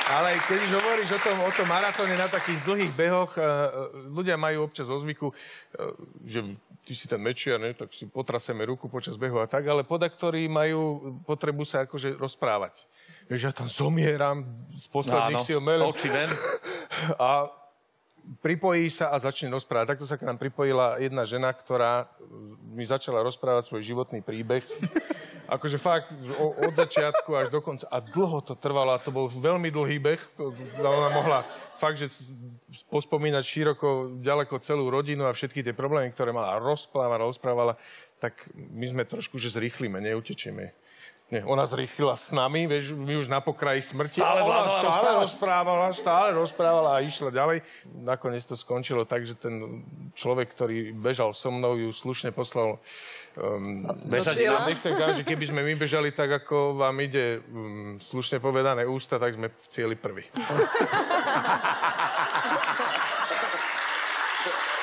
Ale keď už hovoríš o tom maratóne na takých dlhých behoch, ľudia majú občas vo zvyku, že ty si ten Mečiar, ne, tak si potraseme ruku počas behu a tak, ale podaktori majú potrebu sa akože rozprávať. Vieš, ja tam zomieram, z posledných síl melem. Oči ven. A pripojí sa a začne rozprávať. Takto sa k nám pripojila jedna žena, ktorá mi začala rozprávať svoj životný príbeh. Akože fakt od začiatku až do konca. A dlho to trvalo a to bol veľmi dlhý beh. Ona mohla fakt, že pospomínať široko, ďaleko celú rodinu a všetky tie problémy, ktoré mala. Rozprávala. Tak my sme trošku, že zrýchlime, neutečieme. Nie, ona zrýchlila s nami, vieš, my už na pokraji smrti. Stále rozprávala a išla ďalej. Nakoniec to skončilo tak, že ten človek, ktorý bežal so mnou, ju slušne poslal bežať. Nechcem povedať, že keby sme my bežali tak, ako vám ide slušne povedané ústa, tak sme v cieli prví.